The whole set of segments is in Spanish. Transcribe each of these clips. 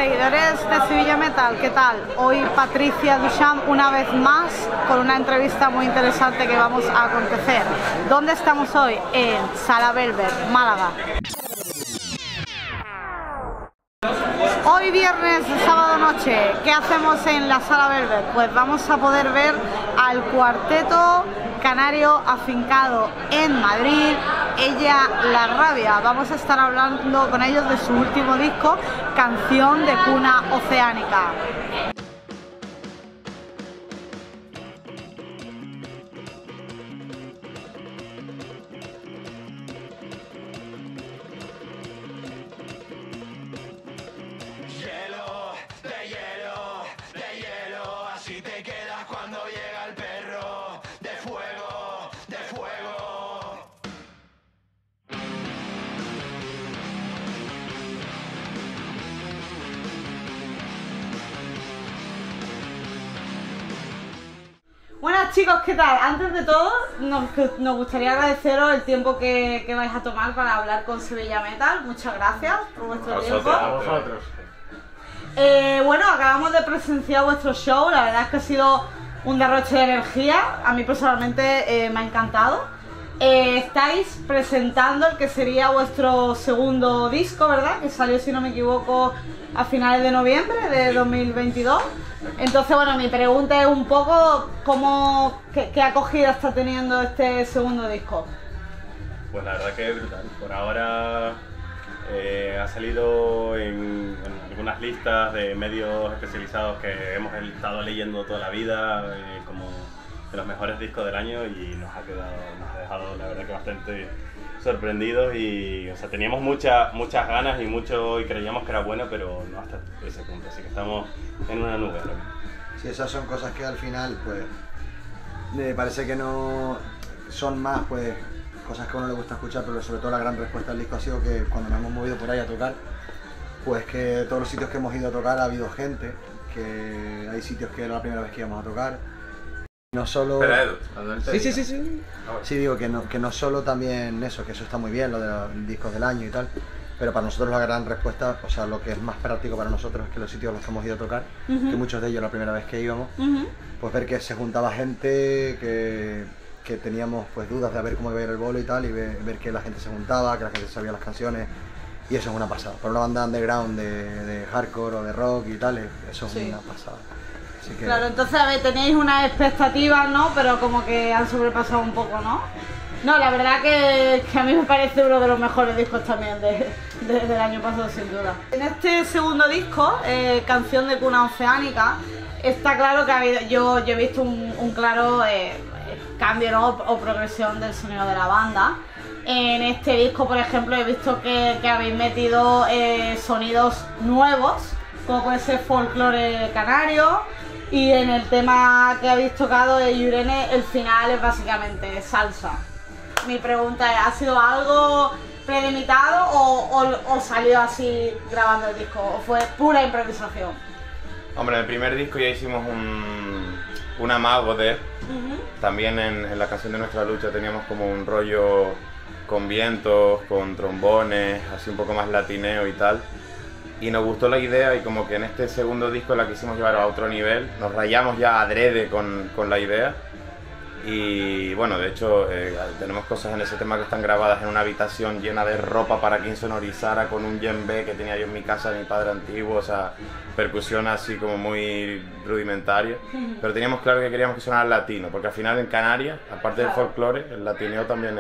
Seguidores de Sevilla Metal, ¿qué tal? Hoy Patricia Duchamp una vez más con una entrevista muy interesante que vamos a acontecer. ¿Dónde estamos hoy? En Sala Velvet, Málaga. Hoy viernes, sábado noche, ¿qué hacemos en la Sala Velvet? Pues vamos a poder ver al cuarteto canario afincado en Madrid, Ella La Rabia. Vamos a estar hablando con ellos de su último disco, Canción de Cuna Oceánica. Buenas chicos, ¿qué tal? Antes de todo, nos gustaría agradeceros el tiempo que vais a tomar para hablar con Sevilla Metal. Muchas gracias por vuestro tiempo. A vosotros. Bueno, acabamos de presenciar vuestro show, la verdad es que ha sido un derroche de energía, a mí personalmente me ha encantado. Estáis presentando el que sería vuestro segundo disco, ¿verdad? Que salió, si no me equivoco, a finales de noviembre de 2022. Entonces, bueno, mi pregunta es un poco ¿qué acogida está teniendo este segundo disco? Pues la verdad que es brutal. Por ahora ha salido en algunas listas de medios especializados que hemos estado leyendo toda la vida, como de los mejores discos del año, y nos ha dejado la verdad que bastante sorprendidos, y o sea, teníamos muchas ganas y creíamos que era bueno, pero no hasta ese punto, así que estamos en una nube ahora mismo. Sí, esas son cosas que al final pues me parece que no son más pues cosas que a uno le gusta escuchar, pero sobre todo la gran respuesta al disco ha sido que cuando nos hemos movido por ahí a tocar, pues que todos los sitios que hemos ido a tocar ha habido gente, que hay sitios que era la primera vez que íbamos a tocar. No solo... Espera, Edu. Sí. Sí, digo que no solo también eso, que eso está muy bien, lo de los discos del año y tal, pero para nosotros la gran respuesta, o sea, lo que es más práctico para nosotros es que los sitios a los que hemos ido a tocar, que muchos de ellos la primera vez que íbamos, pues ver que se juntaba gente, que teníamos pues dudas de a ver cómo iba a ir el bolo y tal, y ver que la gente se juntaba, que la gente sabía las canciones, y eso es una pasada. Para una banda underground de hardcore o de rock y tal, eso es una pasada. Que... Claro, entonces a ver, tenéis unas expectativas, ¿no? Pero como que han sobrepasado un poco, ¿no? No, la verdad que a mí me parece uno de los mejores discos también del año pasado, sin duda. En este segundo disco, Canción de Cuna Oceánica, está claro que yo he visto un claro cambio, ¿no? O progresión del sonido de la banda. En este disco, por ejemplo, he visto que habéis metido sonidos nuevos, como puede ser folclore canario. Y en el tema que habéis tocado de Yurene, el final es básicamente salsa. Mi pregunta es, ¿ha sido algo premeditado o salió así grabando el disco? ¿O fue pura improvisación? Hombre, en el primer disco ya hicimos un amago de... También en la canción de Nuestra Lucha teníamos como un rollo con vientos, con trombones, así un poco más latineo y tal. Y nos gustó la idea, y como que en este segundo disco la quisimos llevar a otro nivel, nos rayamos ya adrede con la idea. Y bueno, de hecho tenemos cosas en ese tema que están grabadas en una habitación llena de ropa para que insonorizara, con un djembe que tenía yo en mi casa de mi padre antiguo, o sea, percusión así como muy rudimentaria. Pero teníamos claro que queríamos que sonara latino, porque al final en Canarias, aparte del folclore, el latineo también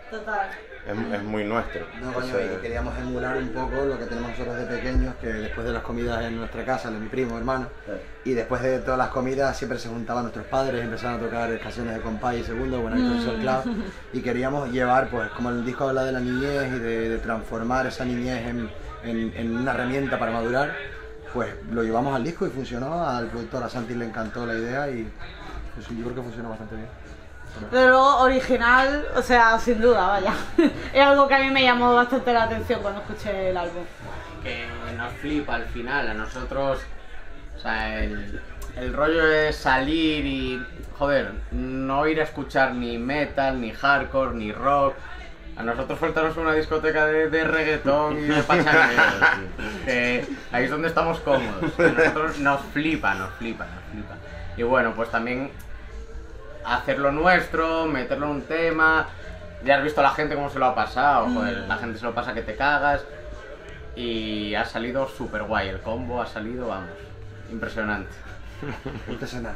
es muy nuestro. No, coño, y queríamos emular un poco lo que tenemos nosotros de pequeños, que después de las comidas en nuestra casa, de mi primo, hermano, y después de todas las comidas siempre se juntaban nuestros padres y empezaban a tocar canciones de compás y segundo, Buenavista Sol Club, y queríamos llevar, pues como el disco habla de la niñez y de transformar esa niñez en una herramienta para madurar, pues lo llevamos al disco y funcionó. Al productor, a Santi, le encantó la idea y pues, yo creo que funcionó bastante bien. Pero original, o sea, sin duda, vaya. Es algo que a mí me llamó bastante la atención cuando escuché el álbum. Que nos flipa al final, a nosotros, o sea, el rollo es salir y, joder, no ir a escuchar ni metal, ni hardcore, ni rock, A nosotros faltanos una discoteca de reggaetón y de pachangueo, tío. Ahí es donde estamos cómodos. A nosotros nos flipa. Y bueno, pues también hacer lo nuestro, meterlo en un tema. Ya has visto a la gente cómo se lo ha pasado, joder, la gente se lo pasa que te cagas. Y ha salido súper guay, el combo ha salido, vamos, impresionante. Impresionante.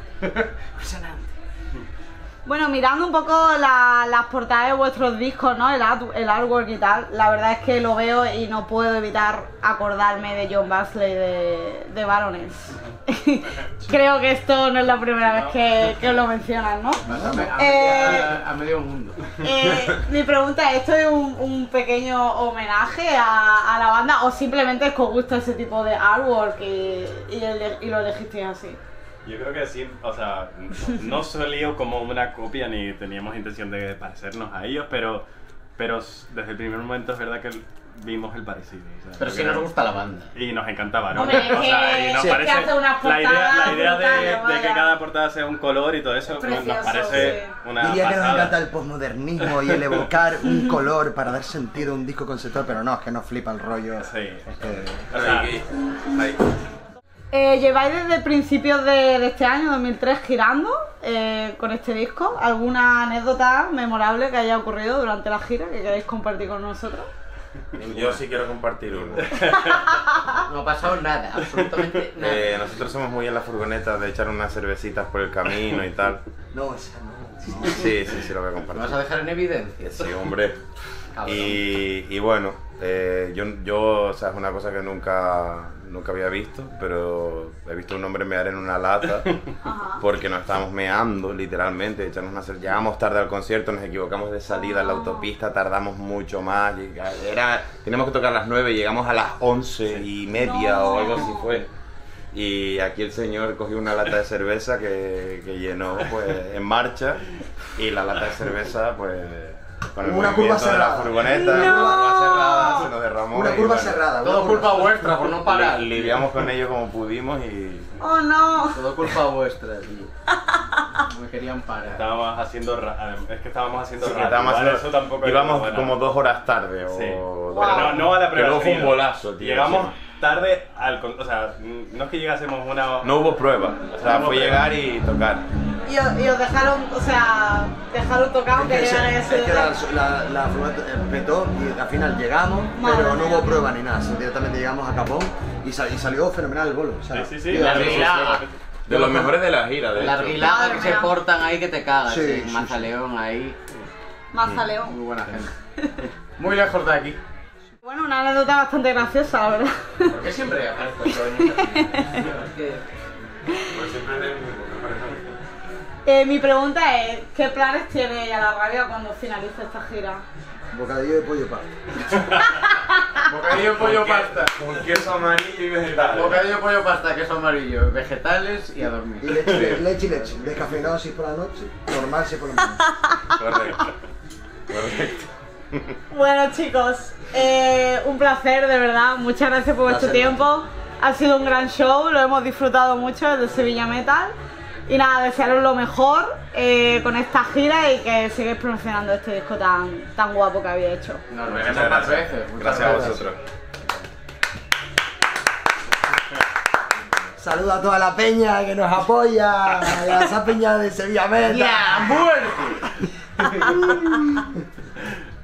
Bueno, mirando un poco las portadas de vuestros discos, ¿no? El artwork y tal, la verdad es que lo veo y no puedo evitar acordarme de John Buckley de Baroness. Creo que esto no es la primera vez que os lo mencionan, ¿no? A medio mundo. Mi pregunta es, ¿esto es un pequeño homenaje a la banda o simplemente es que os gusta ese tipo de artwork y lo elegisteis así? Yo creo que sí, o sea, no salió como una copia ni teníamos intención de parecernos a ellos, pero desde el primer momento es verdad que vimos el parecido. O sea, pero sí nos gusta la banda. Y nos encantaba, ¿no? Hombre, O sea, y nos sí, parece que hace unas la idea brutales, de que cada portada sea un color y todo eso Precioso, nos parece sí. una Diría que nos pasada. encanta el postmodernismo y el evocar un color para dar sentido a un disco conceptual, pero no, es que nos flipa el rollo. Sí. Es que... O sea, Ahí. Lleváis desde principios de este año, 2003, girando con este disco. ¿Alguna anécdota memorable que haya ocurrido durante la gira que queráis compartir con nosotros? Yo sí quiero compartir uno. No ha pasado nada, absolutamente nada. Nosotros somos muy en la furgoneta de echar unas cervecitas por el camino y tal. No, esa no. Sí, lo voy a ¿Me compartir. vas a dejar en evidencia? Sí, hombre. Cabrón. Y bueno, yo, o sea, es una cosa que nunca había visto, pero he visto un hombre mear en una lata porque nos estábamos meando, literalmente, llegamos tarde al concierto, nos equivocamos de salida en la autopista, tardamos mucho más, teníamos que tocar a las 9, llegamos a las 11:30 o algo así fue. Y aquí el señor cogió una lata de cerveza que llenó pues en marcha, y la lata de cerveza pues con el Una movimiento curva de la cerrada. furgoneta, una curva cerrada, se nos derramó. Una y curva bueno, cerrada. Todo una culpa curva. vuestra por no parar. Lidiamos con ello como pudimos y... ¡Oh, no! Todo culpa vuestra, tío. No me querían parar. estábamos haciendo es que estábamos haciendo Sí, radio, estábamos ¿vale? haciendo- Eso tampoco íbamos bueno. como 2 horas tarde o... Sí. dos Wow. horas. No a la Que prueba. luego fue un sonido. bolazo, tío. Llegamos sí. tarde o sea, no es que llegásemos una... No hubo prueba, o sea, No hubo fue prueba. llegar y tocar. Y os dejaron, o sea, dejaron tocado que Es llegan a ese que la furgoneta petó y al final llegamos, Madre pero no mía. hubo prueba ni nada. Directamente llegamos a Capón y salió fenomenal el bolo. O sea, Sí. tío, La sí, gira. De los mejores de la gira, de La hecho. arguilada Madre que se mía. portan ahí que te cagas, Sí, sí, sí, Mazaleón ahí. Mazaleón. Muy buena gente. Muy lejos de aquí. Bueno, una anécdota bastante graciosa, la verdad. ¿Por qué siempre aparezco yo en esta gira? Es que... Pues siempre eres el mismo, me parece. Mi pregunta es, ¿qué planes tiene ella la rabia cuando finalice esta gira? Bocadillo de pollo pasta. Bocadillo de pollo pasta. Con queso amarillo y vegetales. Bocadillo de pollo pasta, queso amarillo, vegetales y a Y dormir. leche. Descafeinado si por la noche, normal si por la mañana. Correcto. Bueno, chicos, un placer, de verdad. Muchas gracias por vuestro Placer. tiempo. Ha sido un gran show, lo hemos disfrutado mucho desde Sevilla Metal. Y nada, desearos lo mejor con esta gira y que sigáis promocionando este disco tan guapo que habéis hecho. Nos Muchas veremos más gracias. veces. Muchas Gracias a vosotros. Saluda a toda la peña que nos apoya, a esa peña de Sevilla Metal. ¡Ya, muerte!